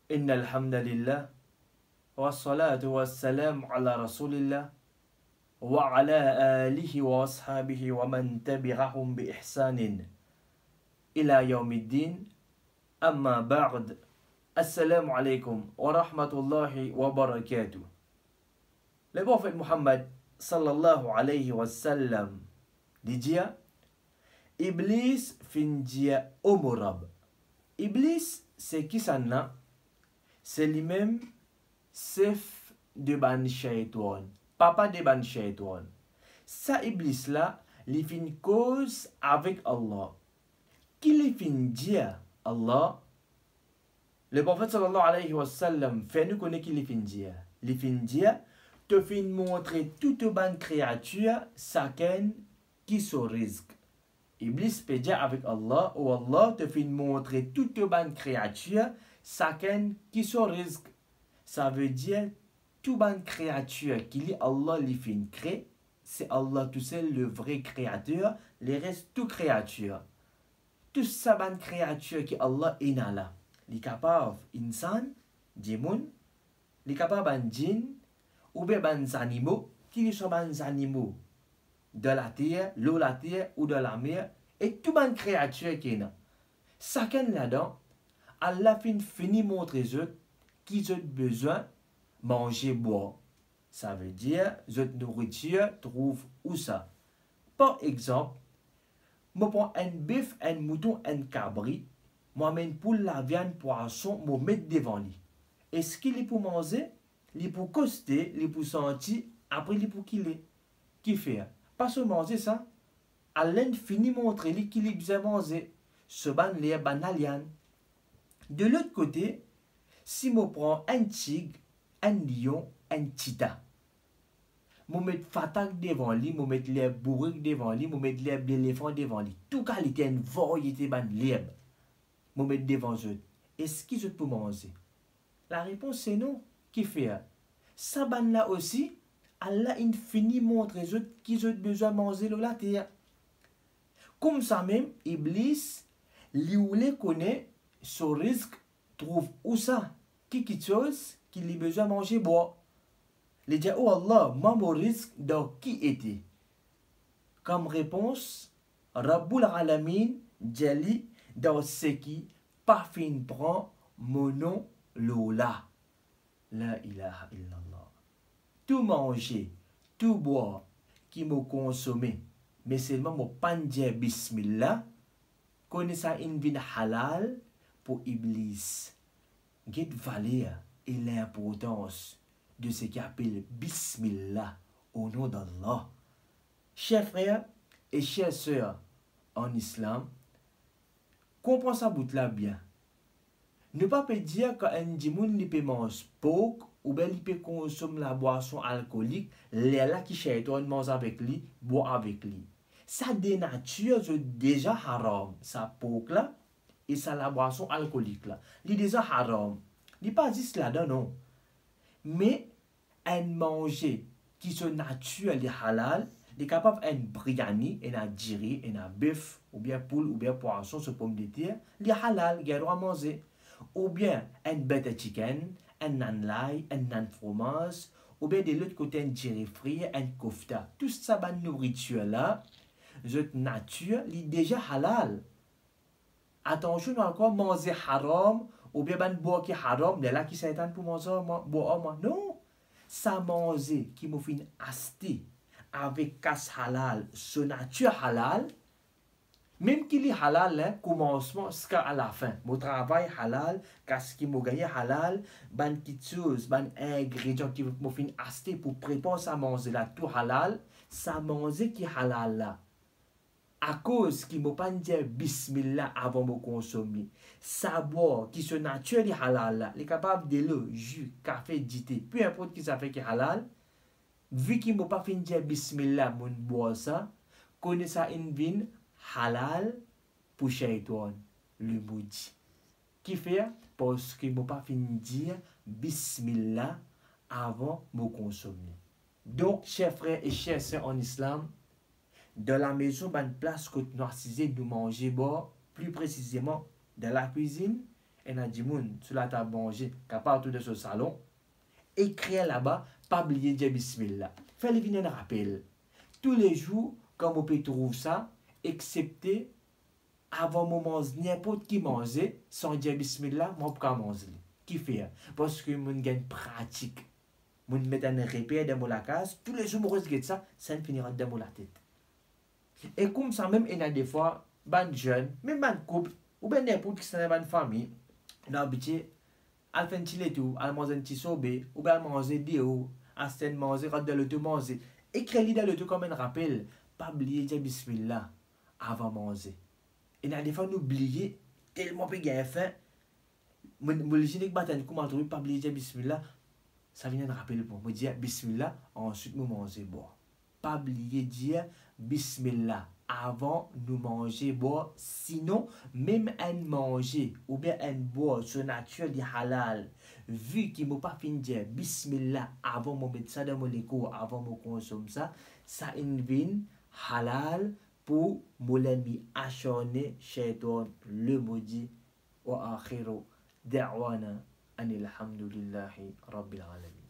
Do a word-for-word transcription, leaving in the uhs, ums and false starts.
إن الحمد لله والصلاة والسلام على رسول الله وعلى آله وأصحابه ومن تبعهم بإحسان إلى يوم الدين أما بعد السلام عليكم ورحمة الله وبركاته. Le prophète Muhammad sallallahu alayhi wa sallam dit Iblis findia omorab. Iblis c'est qui ça n'a? C'est lui-même chef de ban shaitan, papa de ban shaitan. Ça Iblis là, il fin cause avec Allah. Qui lui fin dire Allah? Le prophète sallallahu alayhi wa sallam fait nous connaître qui lui fin dire. Il fin dire te fin montrer toute bonne créature chacun qui se risque. Iblis peut dire avec Allah ou Allah te fin montrer toute bonne créature chacun qui se risque. Ça veut dire toute bonne créature qui est Allah li fin crée, c'est Allah tout seul le vrai créateur, les restes tout créature. Tout ça bonne créature qui Allah est là. Li capable insan, djimoun, li capable ban djinn ou bien des animaux qui sont des animaux de la terre, l'eau la terre ou de la mer et tout bonne créature qui est là. Chacun là-dedans, Allah fin fini montrer eux qui ont besoin manger boire. Ça veut dire cette nourriture trouve où ça. Par exemple, moi prends un bœuf, un mouton, un cabri, moi mène pour la viande poisson, moi mettre devant lui. Est-ce qu'il est pour manger? Il est pour coster, il est pour sentir, après il est pour qu'il est. Qui fait? Pas seulement manger ça. Allah finit montrer lui qu'il est besoin manger. Ce ban les banalian. De l'autre côté, si je prends un tigre, un lion, un cheetah, je mets fatak devant lui, je mets les bourriques devant lui, je mets les éléphants devant lui. Tout qualité une variété ban libre. Je mets devant eux. Est-ce qu'ils peuvent manger? La réponse c'est non. Qui fait? Ça ban là aussi, Allah infini montre les autres qu'ils ont besoin de manger la terre. Comme ça même, Iblis, lui ou les connaît, ce risque trouve où ça? Qui quelque chose qu'il a besoin de manger boire. Il dit, oh Allah, moi mon risque dans qui était? Comme réponse, Rabbul Alamin, Jali, dans ce qui, pas fin prend mon nom Lola. La ilaha illallah. Tout manger, tout boire, qui me consomme, mais seulement mon pan dire bismillah, connaît ça une vie halal pour Iblis. Get valeur et l'importance de ce qu'on appelle bismillah au nom d'Allah. Chers frères et chères sœurs en islam, comprends ça bout là bien. Ne pas peut dire qu'un djimoun ne peut manger porc ou bien il peut consommer la boisson alcoolique, les là qui chaiton mange avec lui, boit avec lui. Ça dénature déjà haram, ça porc là et ça la boisson alcoolique là. Il est déjà haram. Il n'est pas juste là-dedans non. Mais un manger qui se nature les halal, il est capable un biryani, un djiri, un bœuf ou bien poule ou bien poisson, ce pomme de terre, il est halal, il y a droit à manger. Ou bien un butter chicken, un nan lai, un nan fromage, ou bien de l'autre côté un djiri frit, un kofta. Tout ça, ban nourriture là, cette nature, il est déjà halal. Attention encore, manger haram, ou bien ban boire qui haram, mais là qui s'étend pour manger boire. Non, ça manger qui me fait acheter avec casse halal, ce nature halal. Même qu'il est halal, hein, commencement jusqu'à la fin. Mon travail halal, qu'est-ce qui m'a gagné halal, ban petites choses, ban ingrédients qui m'a fait acheter pour préparer ça manger là, tout halal, ça manger qui halal là. À cause qui m'a pas dit bismillah avant de consommer. Ça boire qui se nature halal là, il est capable de l'eau, jus, café, dité, peu importe qui ça fait qui halal. Vu qu'il m'a pas fait dire bismillah mon boire ça, connaît ça une vine halal pour shaitan, le maudit. Qui fait? Parce qu'il ne m'a pas fini de dire bismillah avant de me consommer. Donc, chers frères et chères sœurs en islam, de la maison, une place que nous assisons de manger, bon, plus précisément de la cuisine, et a dit moun sur la table manger, qu'à partir de ce salon, écrire là-bas, pas oublier de dire bismillah. Fais-le venir un rappel. Tous les jours, quand on peut trouver ça, excepté avant de manger n'importe qui manger, sans dire bismillah, moi pas manger. Qui fait? Parce que mon gagne pratique. Mon met un répé dans la case, tous les jours, je regarde ça, ça me finira dans la tête. Et comme ça, même, il y a des fois, ban jeune, même ban couple, ou bien n'importe qui s'en ban famille, d'habitude, al fait un petit tout, al manger un petit sobé, ou bien al manger des hauts, al s'en manger, al de le tout manger. Écris-le dans le tout comme un rappel, pas oublier de dire bismillah avant de manger. Et il y a des fois, nous oublions, tellement peu gain faim, mon le génique bataille, comment trouver, pas oublier de dire bismillah, ça vient de rappeler pour me dire bismillah, ensuite nous manger boire. Pas oublier de dire bismillah avant nous manger boire, sinon même un manger ou bien un boire sur nature du halal, vu qu'il m'a pas fini de dire bismillah avant de mettre ça dans mon écho, avant de consommer ça, ça invite halal pour m'olami acharné shaitan le maudit wa akhiru da'wana anil hamdulillahi rabbil alamin.